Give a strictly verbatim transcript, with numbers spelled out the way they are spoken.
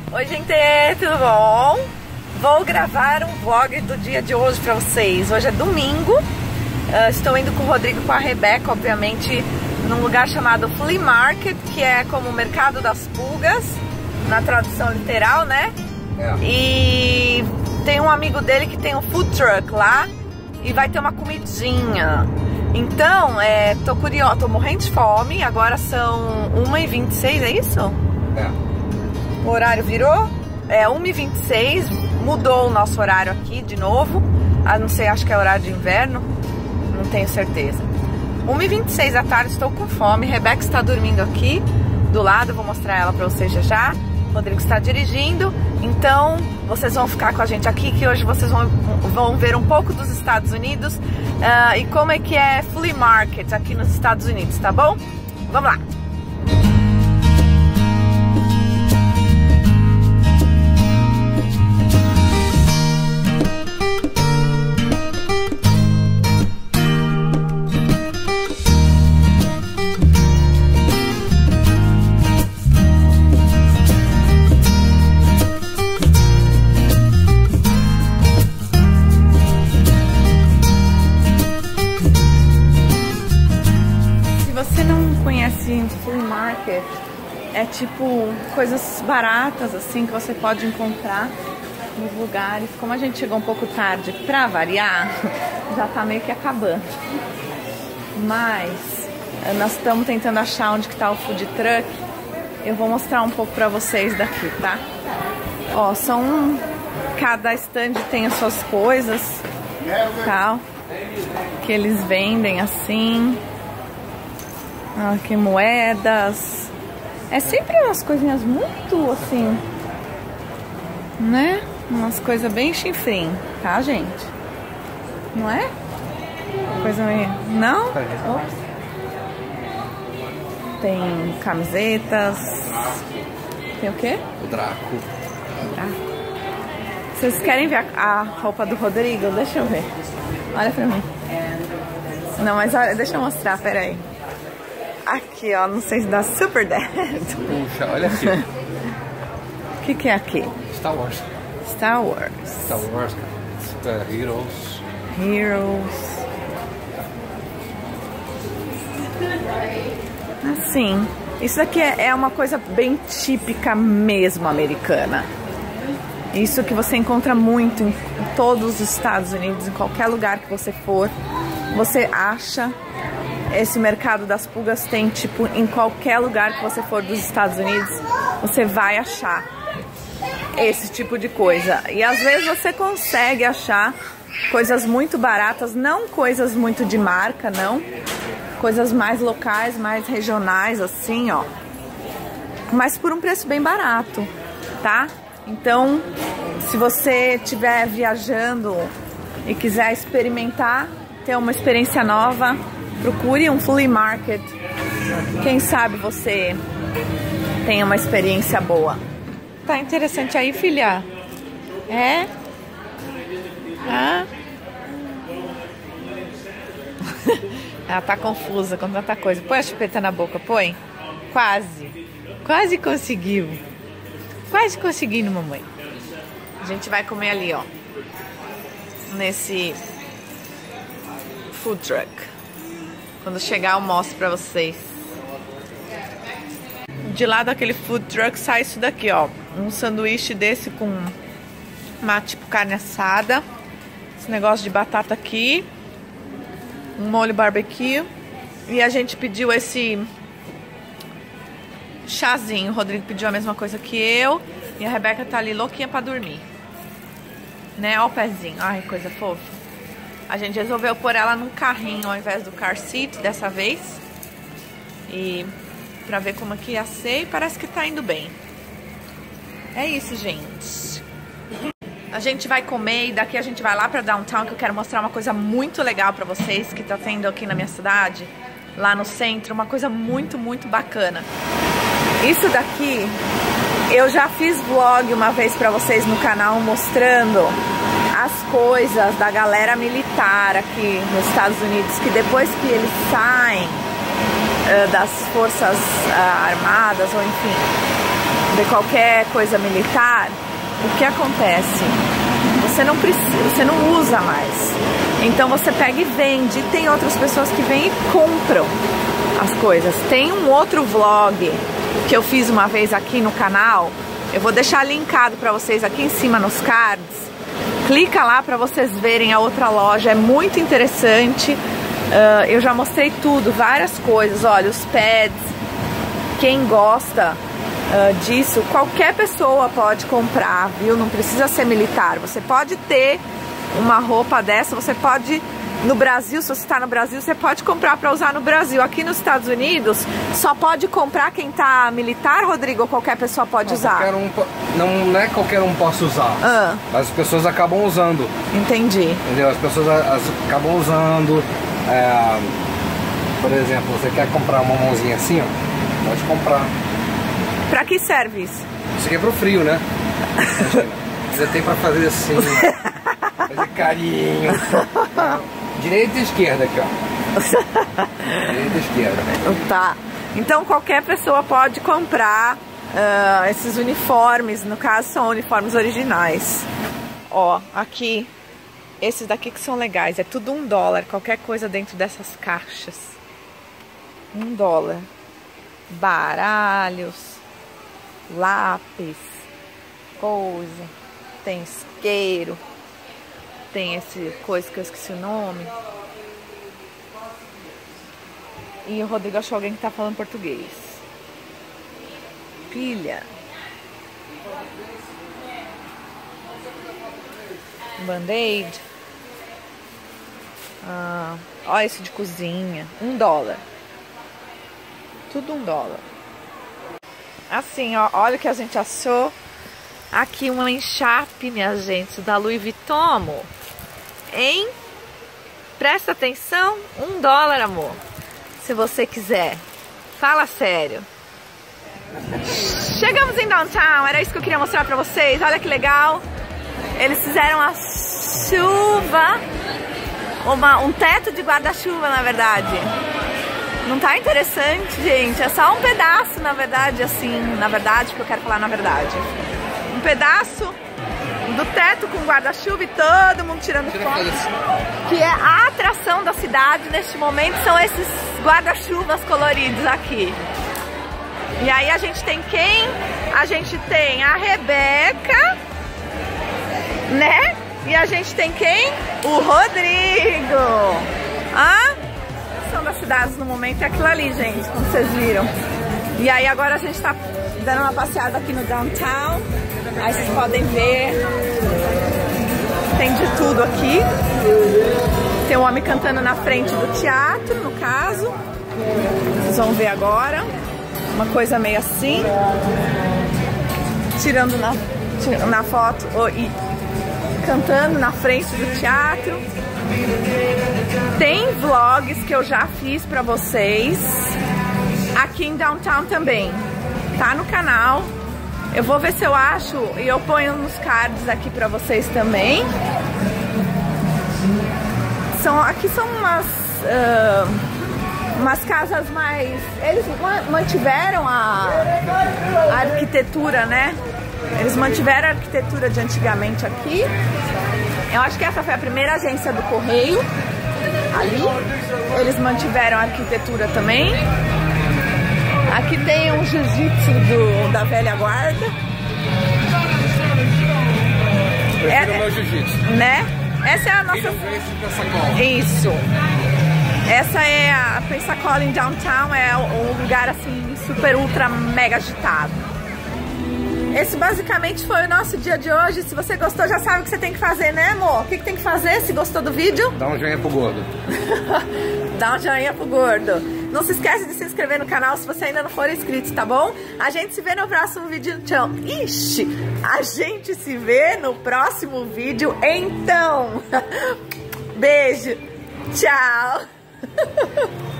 Oi gente, tudo bom? Vou gravar um vlog do dia de hoje pra vocês. Hoje é domingo, uh, estou indo com o Rodrigo e com a Rebeca, obviamente, num lugar chamado Flea Market, que é como o mercado das pulgas, na tradução literal, né? É. E tem um amigo dele que tem um food truck lá e vai ter uma comidinha. Então, é, tô curiosa, tô morrendo de fome, agora são uma e vinte e seis, é isso? É. O horário virou, é uma e vinte e seis, mudou o nosso horário aqui de novo. Ah, não sei, acho que é horário de inverno, não tenho certeza. uma e vinte e seis da tarde, estou com fome. Rebeca está dormindo aqui do lado, vou mostrar ela para vocês já já. Rodrigo está dirigindo, então vocês vão ficar com a gente aqui, que hoje vocês vão, vão ver um pouco dos Estados Unidos uh, e como é que é Flea Market aqui nos Estados Unidos, tá bom? Vamos lá! Flea Market é tipo coisas baratas assim que você pode encontrar nos lugares. Como a gente chegou um pouco tarde, pra variar, já tá meio que acabando. Mas nós estamos tentando achar onde que tá o food truck. Eu vou mostrar um pouco pra vocês daqui, tá? Ó, são cada stand tem as suas coisas, tal, que eles vendem assim. Aqui moedas. É sempre umas coisinhas muito assim, né? Umas coisas bem chinfrim, tá, gente? Não é? Coisa meio... Não? Ops. Tem camisetas. Tem o quê? O Draco. O Draco. Vocês querem ver a, a roupa do Rodrigo? Deixa eu ver. Olha pra mim. Não, mas olha, deixa eu mostrar, peraí. Aqui, ó, não sei se dá super dead. Puxa, olha aqui. O que que é aqui? Star Wars. Star Wars. Star Wars. Uh, Heroes. Heroes. Assim, isso aqui é, é uma coisa bem típica mesmo americana. Isso que você encontra muito em, em todos os Estados Unidos, em qualquer lugar que você for, você acha. Esse mercado das pulgas tem, tipo, em qualquer lugar que você for dos Estados Unidos, você vai achar esse tipo de coisa. E às vezes você consegue achar coisas muito baratas, não coisas muito de marca, não. Coisas mais locais, mais regionais, assim, ó. Mas por um preço bem barato, tá? Então, se você estiver viajando e quiser experimentar, ter uma experiência nova, procure um Flea Market. Quem sabe você tenha uma experiência boa. Tá interessante aí, filha? É? Ah? Ela tá confusa com tanta coisa. Põe a chupeta na boca, põe. Quase. Quase conseguiu. Quase conseguindo, mamãe. A gente vai comer ali, ó. Nesse food truck. Quando chegar eu mostro pra vocês. De lá daquele food truck sai isso daqui, ó. Um sanduíche desse com uma tipo carne assada. Esse negócio de batata aqui. Um molho barbecue. E a gente pediu esse chazinho. O Rodrigo pediu a mesma coisa que eu. E a Rebeca tá ali louquinha pra dormir. Né? Ó o pezinho. Ai, coisa fofa. A gente resolveu pôr ela num carrinho ao invés do car seat dessa vez. E pra ver como que ia ser, e parece que tá indo bem. É isso, gente. A gente vai comer e daqui a gente vai lá pra downtown, que eu quero mostrar uma coisa muito legal pra vocês que tá tendo aqui na minha cidade, lá no centro, uma coisa muito, muito bacana. Isso daqui, eu já fiz vlog uma vez pra vocês no canal mostrando as coisas da galera militar aqui nos Estados Unidos, que depois que eles saem uh, das forças uh, armadas, ou enfim, de qualquer coisa militar, o que acontece? Você não precisa, você não usa mais. Então você pega e vende. Tem outras pessoas que vêm e compram as coisas. Tem um outro vlog que eu fiz uma vez aqui no canal. Eu vou deixar linkado para vocês aqui em cima nos cards. Clica lá para vocês verem a outra loja. É muito interessante. Uh, eu já mostrei tudo, várias coisas. Olha, os pads. Quem gosta uh, disso, qualquer pessoa pode comprar, viu? Não precisa ser militar. Você pode ter uma roupa dessa, você pode... No Brasil, se você está no Brasil, você pode comprar para usar no Brasil. Aqui nos Estados Unidos, só pode comprar quem tá militar, Rodrigo, ou qualquer pessoa pode não, usar? Qualquer um, não, não é qualquer um possa usar, ah. mas as pessoas acabam usando. Entendi. Entendeu? As pessoas as, acabam usando. É, por exemplo, você quer comprar uma mãozinha assim, ó, pode comprar. Pra que serve isso? Isso aqui é pro frio, né? Você tem pra fazer assim, fazer carinho. Direita e esquerda aqui, ó. Direita e esquerda. Tá. Então qualquer pessoa pode comprar uh, esses uniformes. No caso são uniformes originais. Ó, aqui. Esses daqui que são legais. É tudo um dólar. Qualquer coisa dentro dessas caixas. Um dólar. Baralhos. Lápis. Coisa. Tem isqueiro. Tem esse coisa que eu esqueci o nome. E o Rodrigo achou alguém que tá falando português. Pilha. Band-aid. Ah, olha isso de cozinha. Um dólar. Tudo um dólar. Assim, ó, olha o que a gente achou. Aqui uma enxape, minha gente, da Louis Vuitton. Hein? Presta atenção, um dólar, amor. Se você quiser. Fala sério. Chegamos em downtown, era isso que eu queria mostrar pra vocês. Olha que legal. Eles fizeram a chuva, uma, um teto de guarda-chuva, na verdade. Não tá interessante, gente? É só um pedaço, na verdade, assim, na verdade, que eu quero falar na verdade. Um pedaço do teto com guarda-chuva e todo mundo tirando foto. Que é a atração da cidade neste momento, são esses guarda-chuvas coloridos aqui. E aí a gente tem quem? A gente tem a Rebeca, né? E a gente tem quem? O Rodrigo. Ah? A atração das cidades no momento é aquilo ali, gente, como vocês viram. E aí agora a gente tá dando uma passeada aqui no downtown. Aí vocês podem ver, tem de tudo aqui. Tem um homem cantando na frente do teatro, no caso. Vocês vão ver agora. Uma coisa meio assim. Tirando na, tirando na foto oh, e cantando na frente do teatro. Tem vlogs que eu já fiz pra vocês aqui em downtown também. Tá no canal. Eu vou ver se eu acho e eu ponho nos cards aqui pra vocês também. São, aqui são umas, uh, umas casas mais... Eles mantiveram a, a arquitetura, né? Eles mantiveram a arquitetura de antigamente aqui. Eu acho que essa foi a primeira agência do correio. Ali. Eles mantiveram a arquitetura também. Aqui tem um jiu-jitsu da velha guarda. Prefiro é, o meu jiu-jitsu. Né? Essa é a nossa... Isso. Essa é a Pensacola em downtown. É um lugar assim super ultra mega agitado. Esse basicamente foi o nosso dia de hoje. Se você gostou, já sabe o que você tem que fazer, né, amor? O que, que tem que fazer se gostou do vídeo? Dá um joinha pro gordo. Dá um joinha pro gordo. Não se esquece de se inscrever no canal se você ainda não for inscrito, tá bom? A gente se vê no próximo vídeo. Tchau. Ixi, a gente se vê no próximo vídeo, então. Beijo. Tchau.